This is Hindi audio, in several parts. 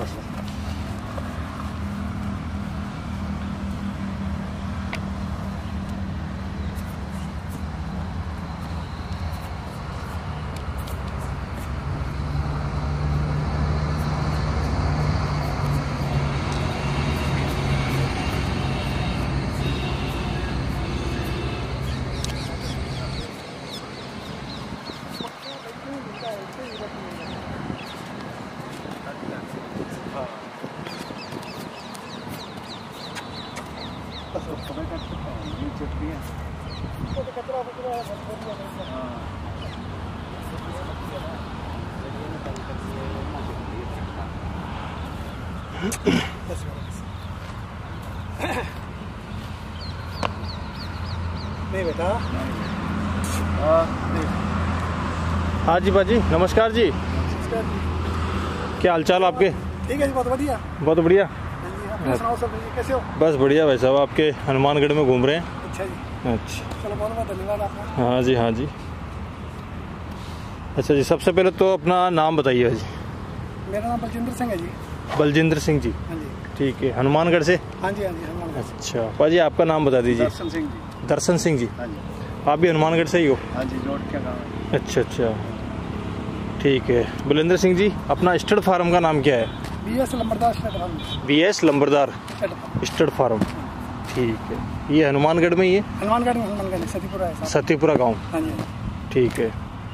नहीं बेटा। हाँ जी बाजी, नमस्कार जी। क्या हालचाल आपके? ठीक है जी, बहुत बढ़िया। बहुत बढ़िया। सुनाओ सर, कैसे हो? बस बढ़िया भाई साहब, आपके हनुमानगढ़ में घूम रहे हैं। अच्छा जी। अच्छा, चलो बहुत बहुत धन्यवाद आपका। हाँ जी हाँ जी। अच्छा जी, सबसे पहले तो अपना नाम बताइए जी। मेरा नाम बलजिंदर सिंह है जी। बलजिंदर सिंह जी। हाँ जी। ठीक है, हनुमानगढ़ से? हाँ जी हाँ जी, हनुमानगढ़। अच्छा पाजी, आपका नाम बता दीजिए। दर्शन सिंह जी। दर्शन सिंह जी। हाँ जी। आप भी हनुमानगढ़ से ही हो? हाँ जी, जोड़ क्या गाँव है। अच्छा अच्छा, ठीक है। बलिंदर सिंह जी, अपना स्टड फार्म का नाम क्या है? BS Lambardar stud farm. BS Lambardar stud farm. ठीक है, ये हनुमानगढ़ में ही है? हनुमानगढ़ में, हनुमानगढ़ सतीपुरा है। सतीपुरा गाँव। हाँ जी। ठीक है,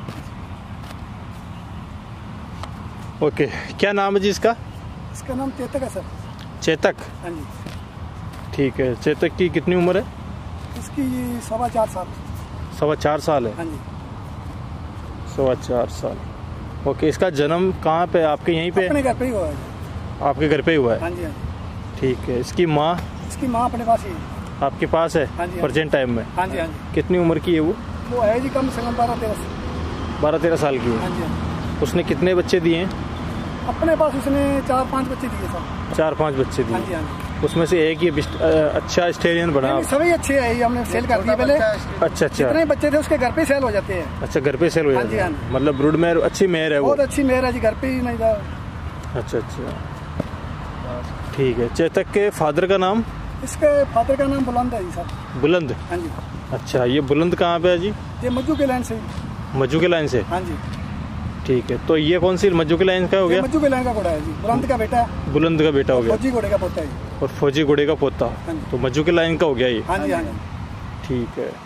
ओके। क्या नाम है जी इसका? इसका नाम चेतक है सर। चेतक? हाँ जी। ठीक है। चेतक की कितनी उम्र है? इसकी 4.25 साल। 4.25 साल है? हाँ जी। 4.25 साल। ओके, इसका जन्म कहाँ पे? आपके यहीं पे? अपने घर पे ही हुआ है। आपके घर पे ही हुआ है? हाँ जी हाँ जी। ठीक है। इसकी माँ? इसकी माँ अपने पास ही है। आपके पास है? हाँ जी। प्रेजेंट टाइम में? हाँ जी हाँ जी। कितनी उम्र की है वो? वो है जी कम से कम 12-13 साल की है। हाँ जी हाँ जी। उसने कितने बच्चे दिए हैं? अपने पास उसने 4-5 बच्चे दिए सर। 4-5 बच्चे दिए? हाँ जी हाँ जी। उसमें से एक ही अच्छा स्टेरियन बना? सभी अच्छे है, हमने सेल कर दिए पहले। अच्छा अच्छा। जितने बच्चे थे उसके घर पे सेल हो जाते हैं। अच्छा, घर पे सेल हो जाते हैं? हाँ जी, हाँ जी। मतलब ब्रूड मेयर अच्छी मेयर है वो? बहुत अच्छी मेयर है जी, घर पे ही नहीं था। अच्छा अच्छा, ठीक है। चेतक के फादर का नाम? इसके फादर का नाम बुलंद है जी सर। बुलंद? हाँ जी। अच्छा, ये बुलंद कहाँ पे है जी? ये मज्जू के लाइन से। मज्जू के लाइन से? हाँ जी। ठीक है, तो ये कौन सी मज्जू के लाइन का हो गया? मज्जू के लाइन का घोड़ा है जी, बुलंद का बेटा है। बुलंद का बेटा हो गया। फौजी घोड़े का पोता है। और फौजी घोड़े का पोता। तो मज्जू के लाइन का हो गया ये? हाँ जी हाँ जी। ठीक है,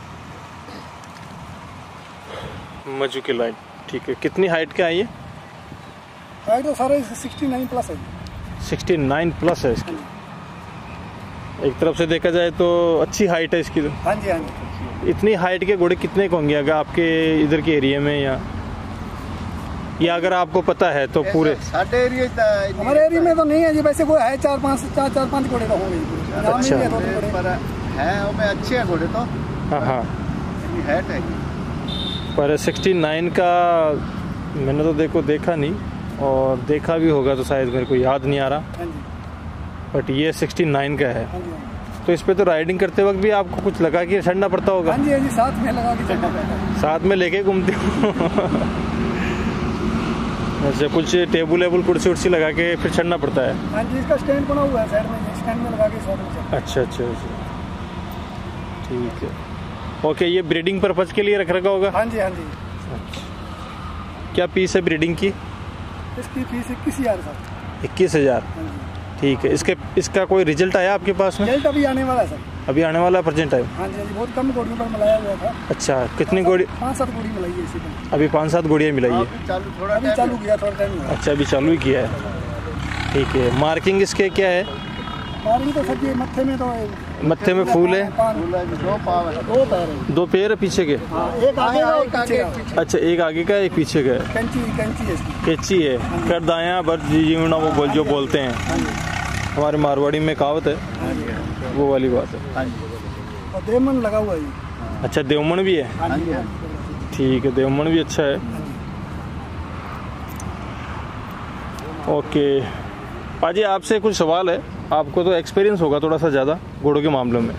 मज्जू के लाइन। ठीक है, कितनी हाइट का है ये? हाइट तो सारे 69 प्लस है। 69 प्लस है इसकी? एक तरफ से देखा जाए तो अच्छी हाइट है इसकी। हाँ जी हाँ जी। इतनी हाइट के घोड़े कितने होंगे अगर आपके इधर के एरिया में, या अगर आपको पता है तो पूरे? हमारे एरिया में तो नहीं है जी, वैसे वो है 4-5 घोड़े का होंगे। अच्छा है, अच्छे हैं घोड़े तो। हाँ हाँ, हाइट है पर 69 का मैंने तो देखा नहीं, और देखा भी होगा तो शायद मेरे को याद नहीं आ रहा। बट ये 69 का है। तो इस पे तो राइडिंग करते वक्त भी आपको कुछ लगा कि चढ़ना पड़ता होगा? हाँ जी हाँ जी, साथ में लगा के चढ़ना पड़ता है। साथ में लेके घूमते हो? अच्छा, कुछ टेबल कुर्सी उर्सी लगा के फिर चढ़ना पड़ता है? हाँ जी, इसका स्टैंड बना हुआ है साइड में, स्टैंड में लगा के साइड में। अच्छा अच्छा अच्छा, ठीक है। ओके, ये ब्रीडिंग पर्पज के लिए रखा होगा? हाँ जी हाँ जी। क्या फीस है ब्रीडिंग की? इसकी फीस 21,000 सर। 21,000? ठीक है। इसका कोई रिजल्ट आया आपके पास में? रिजल्ट अभी आने वाला है सर। अभी आने वाला है प्रेजेंट टाइम? हाँ जी, बहुत कम गोड़ियों पर मिलाया हुआ था। अच्छा, कितनी गोड़ी? 5-7 गोड़ी मिलाई है इसी में। अभी 5-7 गोड़ियाँ मिलाई है? अभी चालू किया थोड़ा टाइम। अच्छा, अभी चालू ही किया है। ठीक है। मार्किंग इसके क्या है? मार्किंग तो सर ये मत्थे में तो मत्थे में फूल है? 2 पैर है पीछे के? एक आगे का एक पीछे का। अच्छा, एक आगे का एक पीछे का है। कैंची है इसकी। कैंची है? कर दाया बर जीवना वो जो बोलते हैं, हमारे मारवाड़ी में कहावत है, वो वाली बात है। और देवमन लगा हुआ है। अच्छा, देवमन भी है? ठीक है, देवमन भी अच्छा है। ओके पाजी, आपसे कुछ सवाल है। आपको तो एक्सपीरियंस होगा थोड़ा सा ज़्यादा घोड़ों के मामलों में,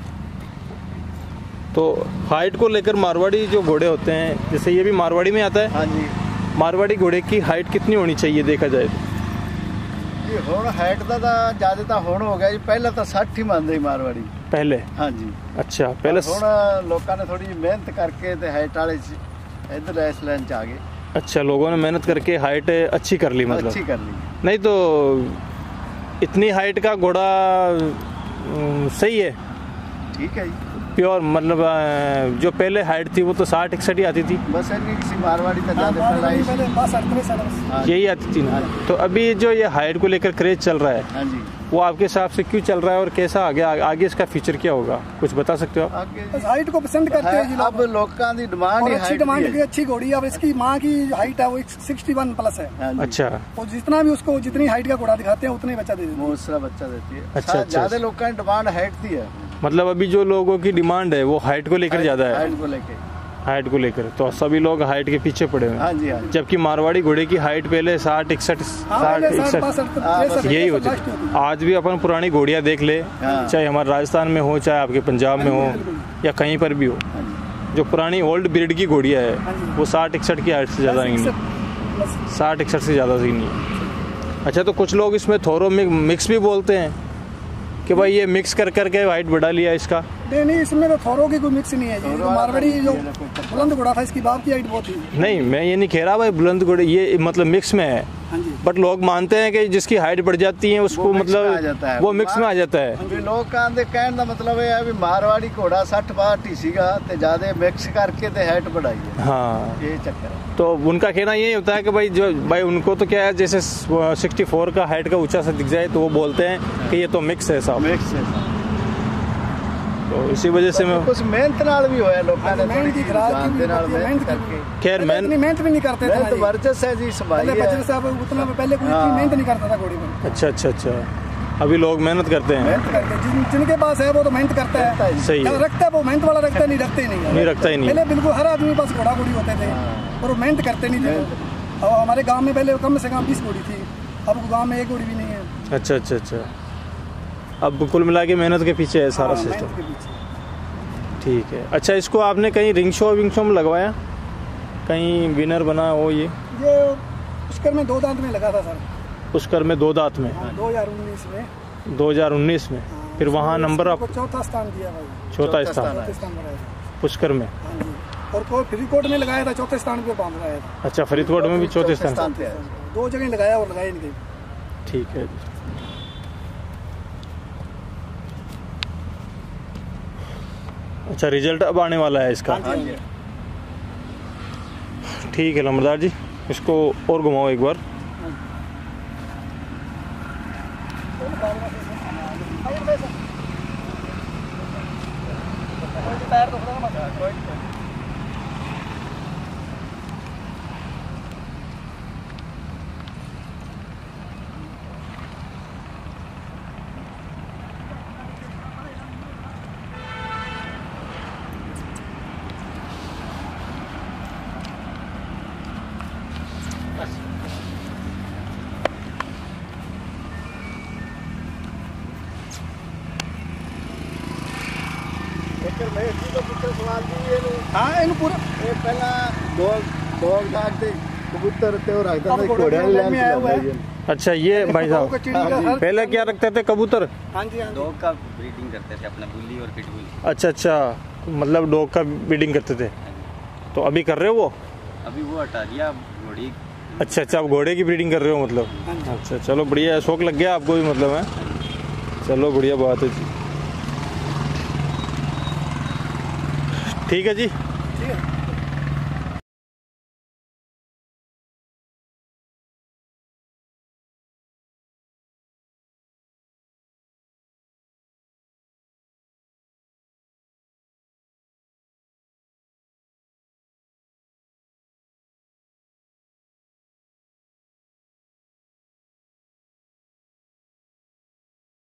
तो हाइट को लेकर मारवाड़ी जो घोड़े होते हैं, जैसे ये भी मारवाड़ी में आता है? हाँ जी। मारवाड़ी घोड़े की हाइट कितनी होनी चाहिए देखा जाए तो? ਹੁਣ ਹਾਈਟ ਦਾ ਤਾਂ ਜ਼ਿਆਦਾ ਤਾਂ ਹੁਣ ਹੋ ਗਿਆ ਜੀ, ਪਹਿਲਾਂ ਤਾਂ 60 ਹੀ ਮੰਨਦੇ ਸੀ ਮਾਰਵਾੜੀ पहले। ਹਾਂਜੀ। अच्छा पहले ਹੁਣ ਲੋਕਾਂ ਨੇ ਥੋੜੀ ਜਿਹੀ ਮਿਹਨਤ ਕਰਕੇ ਤੇ ਹਾਈਟ ਵਾਲੇ ਇਧਰ ਇਸ ਲਾਈਨ ਚ ਆ ਗਏ। अच्छा लोगों ने मेहनत करके हाइट अच्छी कर ली मतलब। अच्छी कर ली। नहीं तो इतनी हाइट का घोड़ा सही है, ठीक है जी। प्योर मतलब जो पहले हाइट थी वो तो 60-61 ही आती थी, बस इतनी किसी मारवाड़ी तक ज्यादा मारवाड़ी पहले पहले 62 साल हाँ। यही आती थी ना। तो अभी जो ये हाइट को लेकर क्रेज चल रहा है हाँ जी। वो आपके हिसाब से क्यों चल रहा है और कैसा आगे इसका फ्यूचर क्या होगा, कुछ बता सकते हो आप? आगे बस हाइट को पसंद करते हैं जी लोग। अब लोगों की डिमांड और ही अच्छी हाइट डिमांड की की है। अच्छी घोड़ी है। अब इसकी माँ की हाइट है वो 61 प्लस है। हाँ जी। अच्छा और जितना भी उसको जितनी हाइट का घोड़ा दिखाते हैं उतने बच्चा दे देते हैं। दूसरा बच्चा देती है। अच्छा, अच्छा। ज्यादा लोगों की डिमांड हाइट की है, मतलब अभी जो लोगों की डिमांड है वो हाइट को लेकर ज्यादा है, हाइट को लेके। हाइट को लेकर तो सभी लोग हाइट के पीछे पड़े हुए हाँ हैं। जी हाँ जी। जबकि मारवाड़ी घोड़े की हाइट पहले 60-61 यही होती थी। आज भी अपन पुरानी घोड़ियाँ देख ले, हाँ। चाहे हमारे राजस्थान में हो चाहे आपके पंजाब में हो या कहीं पर भी हो, हाँ जी। जो पुरानी ओल्ड ब्रीड की घोड़ियाँ है वो 60-61 की हाइट से ज़्यादा नहीं है, 60-61 से ज़्यादा ही नहीं है। अच्छा तो कुछ लोग इसमें थोरो मिक्स भी बोलते हैं कि भाई ये मिक्स कर करके हाइट बढ़ा लिया इसका। नहीं इसमें तो थोरों की कोई मिक्स नहीं है जी। जो मारवाड़ी जो बुलंद घोड़ा था इसकी बाप की हाइट बहुत थी। नहीं मैं ये नहीं कह रहा भाई बुलंद घोड़े ये मतलब मिक्स में है, हाँ जी। बट लोग मानते हैं कि जिसकी हाइट बढ़ जाती है उसको वो मिक्स में आ मतलब जाता है। वो मिक्स में आ जाता है। ਵੀ ਲੋਕਾਂ ਦੇ ਕਹਿਣ ਦਾ ਮਤਲਬ ਇਹ ਹੈ ਵੀ ਮਾਰਵਾੜੀ ਘੋੜਾ 60-62 ਹੀ ਸੀਗਾ ਤੇ ਜਿਆਦਾ ਮਿਕਸ ਕਰਕੇ ਤੇ ਹਾਈਟ बढ़ाई है। हाँ ये चक्कर है। तो उनका कहना यही होता है कि भाई उनको तो क्या है जैसे 64 का हाइट का ऊंचा सा दिख जाए तो वो बोलते हैं कि ये तो मिक्स है साहब। मिक्स है। तो इसी वजह से मैं कुछ मेहनत नाल भी होया लोਕਾਂ ने मेहनत की खराब जान दे नाल मेहनत मेहनत करके। खैर मैं इतनी मेहनत भी नहीं करते थे मेहनत ना जी। वर्चस है जी सभाई पहले है। बच्चे साहब उतना पहले कोई इतनी मेहनत नहीं करता था घोड़ी पर। अच्छा अभी लोग मेहनत करते हैं। मेहनत करते हैं जिनके पास है वो तो मेहनत करता है। सही है। रखता है वो मेहनत वाला रखता है, नहीं रखते ही नहीं। नहीं रखता ही नहीं। पहले बिल्कुल हर आदमी के पास घोड़ा घोड़ी होते थे और वो मेहनत करते नहीं थे। अब हमारे गांव में पहले कम से कम 20 घोड़ी थी, अब गांव में एक घोड़ी भी नहीं है। अच्छा अब कुल मिला के मेहनत के पीछे है सारा हाँ, सिस्टम। मेहनत के पीछे। ठीक है। अच्छा इसको आपने कहीं रिंग शो में लगवाया, कहीं विनर बना हो? ये पुष्कर में 2 दांत में लगा था सर। पुष्कर में 2 दांत में 2019 में। 2019 में फिर वहाँ नंबर आप चौथा स्थान दिया भाई। चौथा स्थान चौथे स्थान पर आया था। पुष्कर में। हाँ जी। और कोई फरीदकोट में लगाया था, चौथे स्थान पे बांध आया था। अच्छा फरीदकोट में भी चौथे स्थान। पे है। 2 जगह लगाया और लगाया नहीं कहीं। ठीक है। अच्छा रिजल्ट अब आने वाला है इसका। हाँ जी। ठीक है लंबरदार जी, इसको और घुमाओ एक बार। मैं इसी को पुੱਛ सवाल दी ਇਹਨੂੰ हाँ इन पूरा ਇਹ ਪਹਿਲਾਂ ਡੌਗ ਡਾਕ ਤੇ ਕਬੂਤਰ ਤੇ ਉਹ ਰੱਖਦਾ अब ਸੀ घोड़े ਘੋੜਿਆਂ के ਦੀ लाइन में आया हुआ लाइन है। अच्छा ये भाई कबूतर, साहब चिड़ी का हर- पहले क्या रखते थे कबूतर? हाँ जी हाँ जी। डॉग का ब्रीडिंग करते थे अपना, बुल्ली और पिटबुल। अच्छा मतलब डॉग का ब्रीडिंग करते थे, तो अभी कर रहे हो वो? अभी वो हटा दिया घोड़ी। अच्छा आप घोड़े की ब्रीडिंग कर रहे हो मतलब। अच्छा चलो बढ़िया है, शौक लग गया आपको भी मतलब है। चलो बढ़िया बात है जी। ठीक है जी।